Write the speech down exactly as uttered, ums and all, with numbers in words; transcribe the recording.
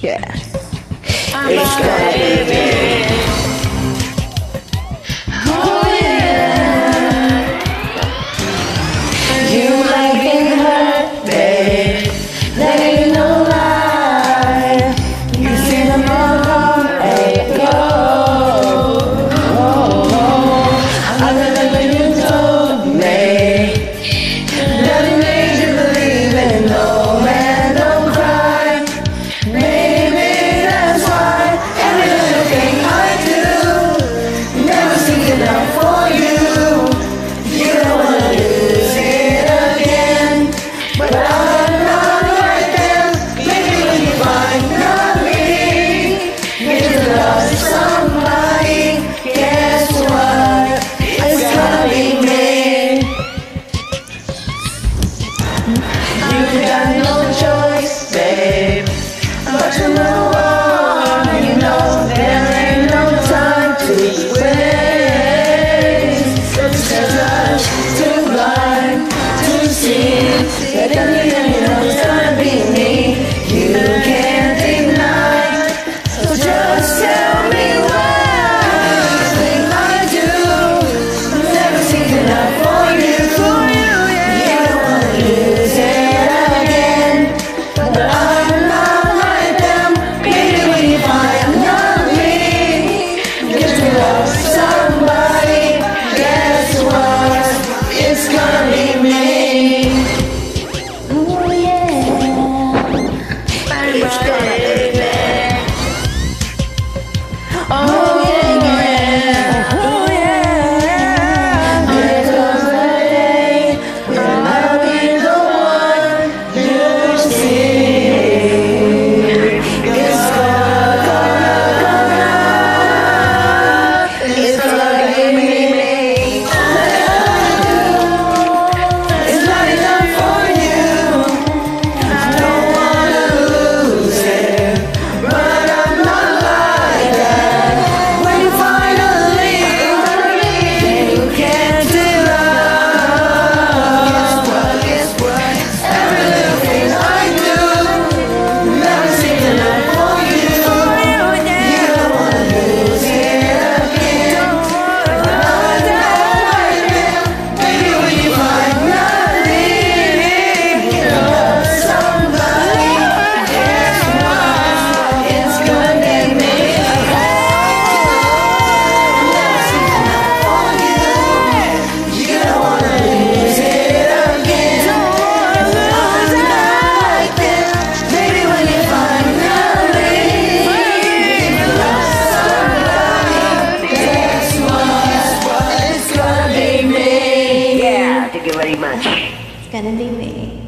Yeah. It's gonna be me. Oh yeah. You might get hurt, babe. That ain't no lie. You see the come and go. I remember you told me that it made you believe in no man, don't cry. Maybe that's why every little thing I do never seems enough for you. You don't wanna lose it again, but I'm not like them. Maybe when you find not me, you just lost somebody. Guess what? It's gonna be me. You got no choice, babe, but to move on. You know there ain't no time to waste. It's just too blind to see that in the end you know it's gonna be me. You can't deny, so just tell me why everything I do never seems enough for you. You don't wanna lose it again, but I'm not like them. Maybe when you find not me, just to love somebody. Guess what? It's gonna be me. Oh yeah. It's gonna be me. Oh yeah. Oh yeah. There's a day when I'll be the one you see. It's gonna, gonna, gonna, it's gonna be me. It's not enough for you. I don't wanna lose it, but I'm not like that. When you finally then you can't deny. Guess what? Guess what? Every little thing I do never seems enough for you. You don't wanna lose it again, but I'm not like them. Maybe when you find nothing, you love somebody. Guess what? It's gonna be me. Never seems enough for you. You don't wanna lose it again, but I'm not like them. Maybe when you find nothing, you love somebody. Guess what? It's gonna be me. Yeah, thank you very much. It's gonna be me.